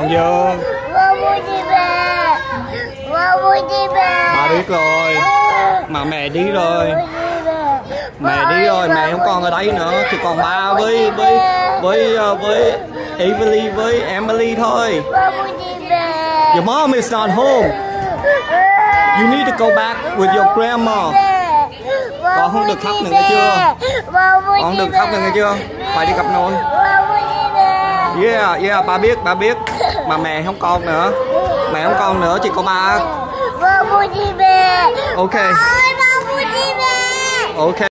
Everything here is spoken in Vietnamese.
Con Dương. Ba biết rồi. Mà mẹ đi rồi. Mẹ đi rồi, mẹ không còn ở đây nữa, chỉ còn ba với Evelyn với Emily thôi. Your mom is not home. You need to go back with your grandma. Con không được khóc nữa nghe chưa? Con không được khóc nữa nghe chưa? Phải đi gặp nôn. Yeah, ba biết. Mà mẹ không còn nữa. Mẹ không còn nữa, chỉ có ba. Ok. Ok.